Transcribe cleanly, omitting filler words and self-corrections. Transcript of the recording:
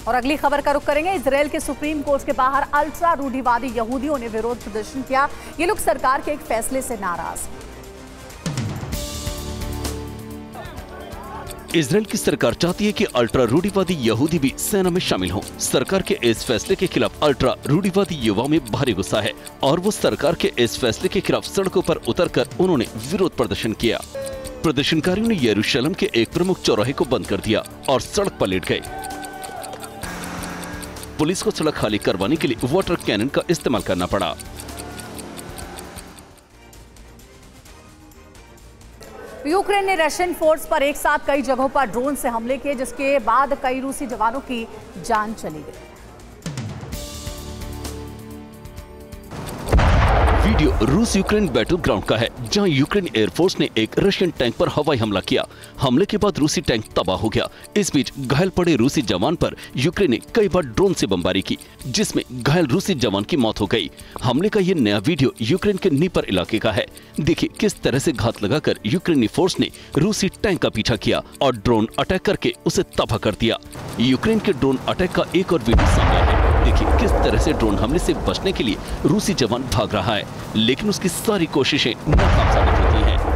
और अगली खबर का रुख करेंगे। इजराइल के सुप्रीम कोर्ट के बाहर अल्ट्रा रूढ़िवादी यहूदियों ने विरोध प्रदर्शन किया। ये लोग सरकार के एक फैसले से नाराज। इजराइल की सरकार चाहती है कि अल्ट्रा रूढ़िवादी यहूदी भी सेना में शामिल हों। सरकार के इस फैसले के खिलाफ अल्ट्रा रूढ़िवादी युवाओं में भारी गुस्सा है और वो सरकार के इस फैसले के खिलाफ सड़कों पर उतरकर उन्होंने विरोध प्रदर्शन किया। प्रदर्शनकारियों ने यरूशलेम के एक प्रमुख चौराहे को बंद कर दिया और सड़क पर लेट गए। पुलिस को सड़क खाली करवाने के लिए वाटर कैनन का इस्तेमाल करना पड़ा। यूक्रेन ने रशियन फोर्स पर एक साथ कई जगहों पर ड्रोन से हमले किए, जिसके बाद कई रूसी जवानों की जान चली गई। वीडियो रूस यूक्रेन बैटल ग्राउंड का है, जहां यूक्रेन एयरफोर्स ने एक रशियन टैंक पर हवाई हमला किया। हमले के बाद रूसी टैंक तबाह हो गया। इस बीच घायल पड़े रूसी जवान पर यूक्रेन ने कई बार ड्रोन से बमबारी की, जिसमें घायल रूसी जवान की मौत हो गई। हमले का ये नया वीडियो यूक्रेन के नीपर इलाके का है। देखिए किस तरह से घात लगाकर यूक्रेनी फोर्स ने रूसी टैंक का पीछा किया और ड्रोन अटैक करके उसे तबाह कर दिया। यूक्रेन के ड्रोन अटैक का एक और वीडियो सामने है। देखिए किस तरह से ड्रोन हमले से बचने के लिए रूसी जवान भाग रहा है, लेकिन उसकी सारी कोशिशें नाकाम साबित होती हैं।